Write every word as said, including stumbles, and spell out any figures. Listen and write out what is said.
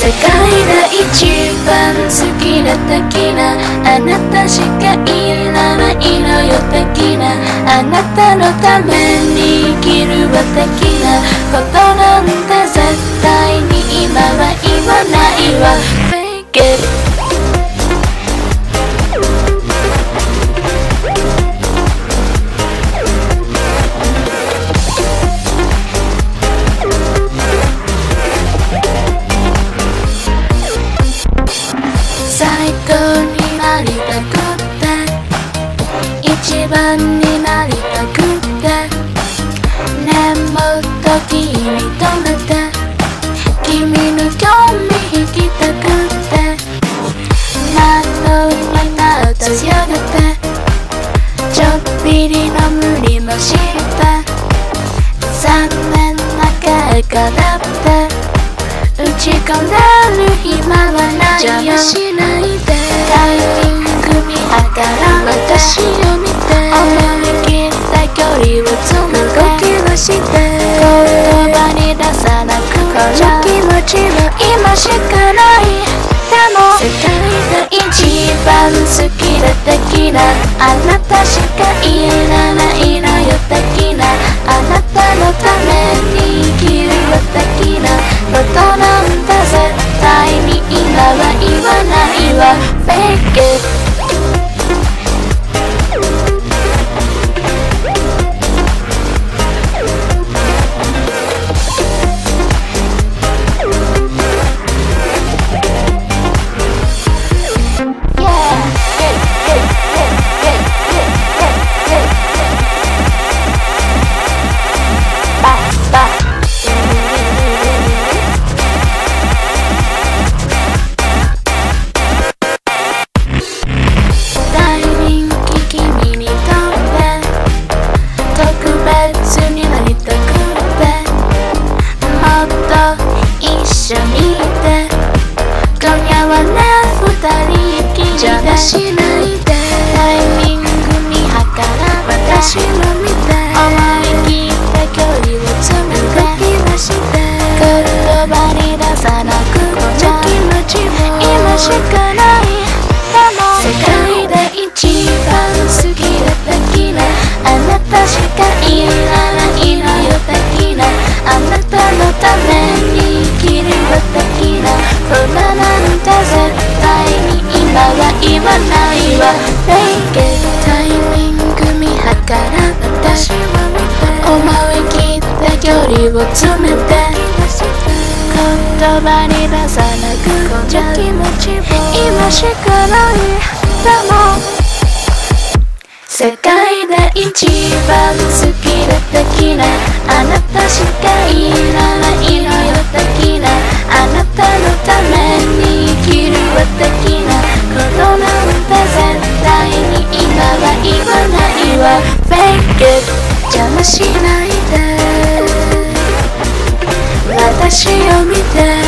世界で一番好きな的なあなたしかいらないのよ的なあなたのために生きるわ的なことなんて絶対に今は言わないわ Fake it最高になりたくて一番になりたくてねもっと君止めて君の興味引きたくて窓になった強がってちょっぴりの無理もして残念な結果だって打ち込んでる暇はないよ邪魔しないでタイミング見計らって私を見て思い切った距離を詰めて動きはして言葉に出さなくこの気持ちは今しかないでも世界で一番好きで的なあなたしかいらないのよ的なあなたのために生きるわ的なことなんて絶対に今は言わないわ Fake it邪魔しないでタイミング見計ら私を見て思い切った距離を詰めて動きはして言葉に出さなくこの気持ちも今しかないでも世界で一番好きで的なあなたしかいらないのよ的なあなたのために生きるわ的なこんななんて絶対に今は言わないわ Fake it タイミング見計ら私を見て思い切った距離を詰めて言葉に出さなくこの気持ちも今しかないでも世界で一番好きで的なあなたしかいらないのよ的なあなたのために生きるわ的なことなんて絶対に今は言わないわ Fake it 邪魔しないで私を見て